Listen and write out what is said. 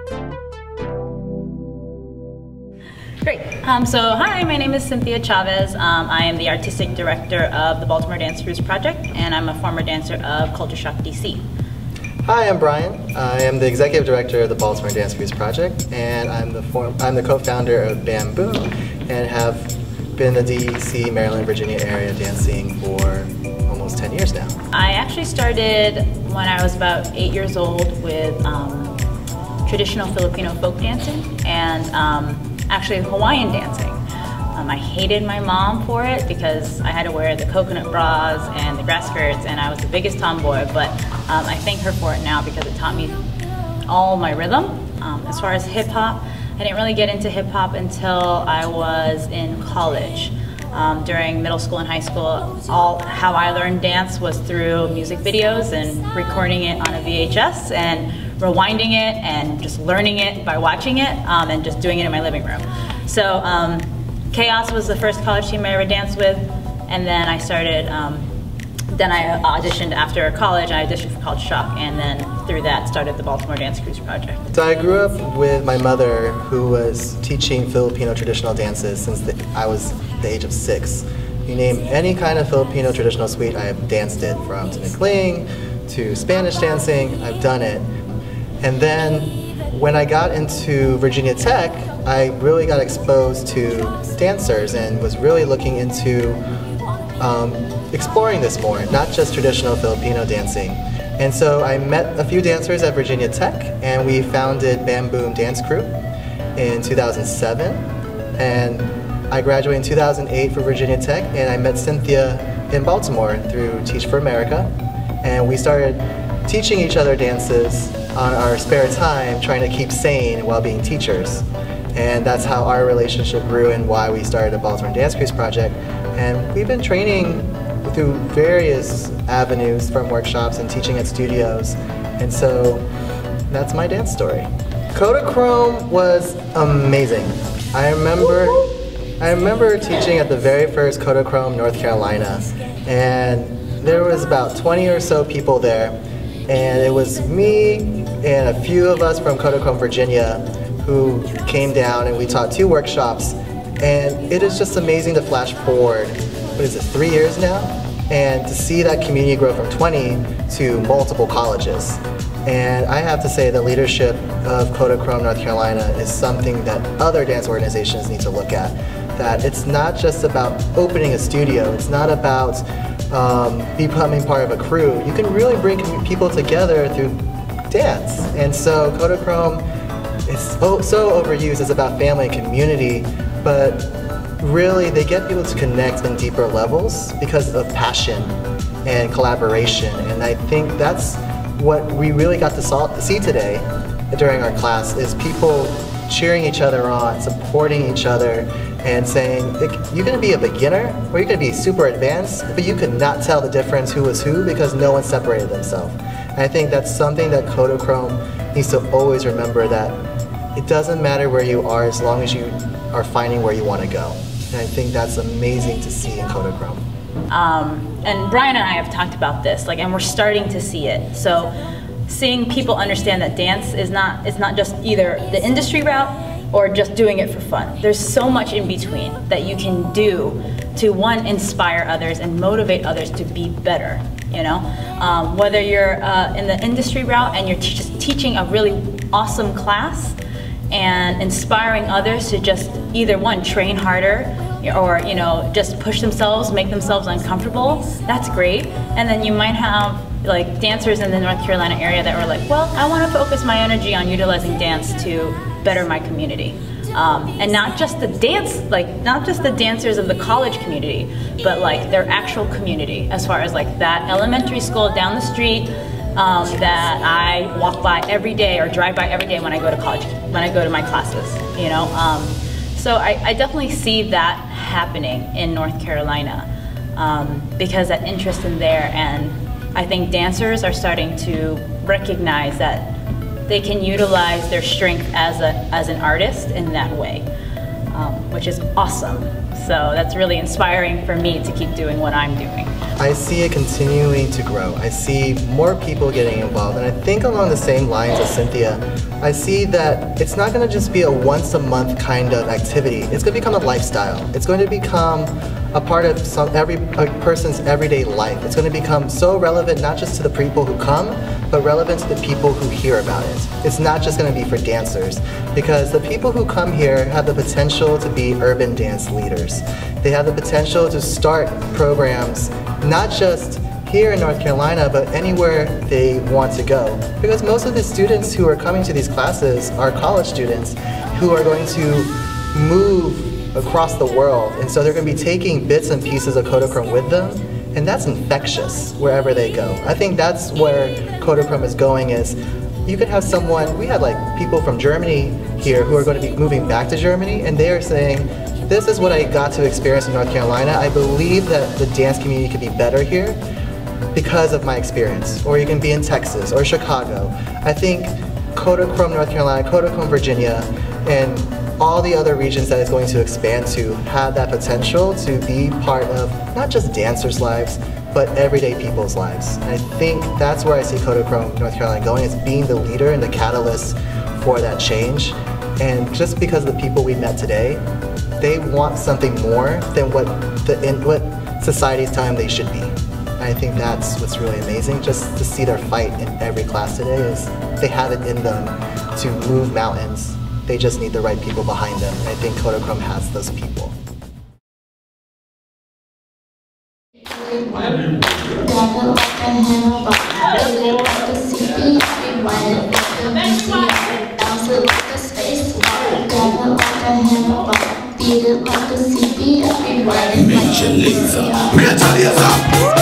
Great. So hi, my name is Cynthia Chavez. I am the Artistic Director of the Baltimore Dance Cruise Project, and I'm a former dancer of Culture Shock DC. Hi, I'm Brian. I am the Executive Director of the Baltimore Dance Cruise Project, and I'm the co-founder of Bam Boom, and have been in the DC, Maryland, Virginia area dancing for almost 10 years now. I actually started when I was about 8 years old with traditional Filipino folk dancing and actually Hawaiian dancing. I hated my mom for it because I had to wear the coconut bras and the grass skirts, and I was the biggest tomboy, but I thank her for it now because it taught me all my rhythm. As far as hip hop, I didn't really get into hip hop until I was in college. During middle school and high school, how I learned dance was through music videos and recording it on a VHS and rewinding it and just learning it by watching it and just doing it in my living room. So Chaos was the first college team I ever danced with, and then I started, then I auditioned after college. I auditioned for Culture Shock, and then through that started the Baltimore Dance Cruise Project. So I grew up with my mother, who was teaching Filipino traditional dances since I was the age of 6. You name any kind of Filipino traditional suite, I have danced it, from tinikling to Spanish dancing, I've done it. And then when I got into Virginia Tech, I really got exposed to dancers and was really looking into exploring this more, not just traditional Filipino dancing. And so I met a few dancers at Virginia Tech, and we founded Bam Boom Dance Crew in 2007. And I graduated in 2008 for Virginia Tech, and I met Cynthia in Baltimore through Teach for America. And we started teaching each other dances on our spare time, trying to keep sane while being teachers. And that's how our relationship grew and why we started the Baltimore Dance Cruise Project. And we've been training through various avenues, from workshops and teaching at studios. And so that's my dance story. Kodachrome was amazing. I remember teaching at the very first Kodachrome, North Carolina, and there was about 20 or so people there, and it was me and a few of us from Kodachrome, Virginia, who came down, and we taught 2 workshops. And it is just amazing to flash forward, what is it, 3 years now? And to see that community grow from 20 to multiple colleges. And I have to say the leadership of Kodachrome, North Carolina is something that other dance organizations need to look at. That it's not just about opening a studio, it's not about becoming part of a crew. You can really bring people together through dance. And so Kodachrome is so overused. It's about family and community, but really they get people to connect on deeper levels because of passion and collaboration. And I think that's what we really got to see today during our class, is people cheering each other on, supporting each other, and saying, you're going to be a beginner or you're going to be super advanced, but you could not tell the difference who was who because no one separated themselves. And I think that's something that Kodachrome needs to always remember, that it doesn't matter where you are as long as you are finding where you want to go. And I think that's amazing to see in Kodachrome. And Brian and I have talked about this, and we're starting to see it. So seeing people understand that dance is not just either the industry route or just doing it for fun. There's so much in between that you can do to, one, inspire others and motivate others to be better, you know? Whether you're in the industry route and you're just teaching a really awesome class and inspiring others to just either, one, train harder, or just push themselves, make themselves uncomfortable, that's great. And then you might have dancers in the North Carolina area that were like, well, I want to focus my energy on utilizing dance to better my community. And not just the dancers of the college community, but their actual community, as far as that elementary school down the street that I walk by every day or drive by every day when I go to college, when I go to my classes, So I definitely see that happening in North Carolina because that interest in there, and I think dancers are starting to recognize that they can utilize their strength as an artist in that way. which is awesome. So that's really inspiring for me to keep doing what I'm doing. I see it continuing to grow. I see more people getting involved, and I think along the same lines as Cynthia, I see that it's not going to just be a once a month kind of activity. It's going to become a lifestyle. It's going to become a part of every person's everyday life. It's going to become so relevant not just to the people who come, but relevant to the people who hear about it. It's not just going to be for dancers, because the people who come here have the potential to be urban dance leaders. They have the potential to start programs not just here in North Carolina, but anywhere they want to go. Because most of the students who are coming to these classes are college students who are going to move across the world. And so they're going to be taking bits and pieces of Kodachrome with them, and that's infectious wherever they go. I think that's where Kodachrome is going. Is you could have someone, we had like people from Germany here who are going to be moving back to Germany, and they are saying, this is what I got to experience in North Carolina. I believe that the dance community could be better here because of my experience. Or you can be in Texas or Chicago. I think Kodachrome North Carolina, Kodachrome Virginia, and all the other regions that it's going to expand to have that potential to be part of not just dancers' lives, but everyday people's lives. And I think that's where I see Kodachrome North Carolina going, is being the leader and the catalyst for that change. And just because of the people we met today, they want something more than what society's telling them they should be. And I think that's what's really amazing, just to see their fight in every class today, is they have it in them to move mountains. They just need the right people behind them. And I think Kodachrome has those people. Major Lazer,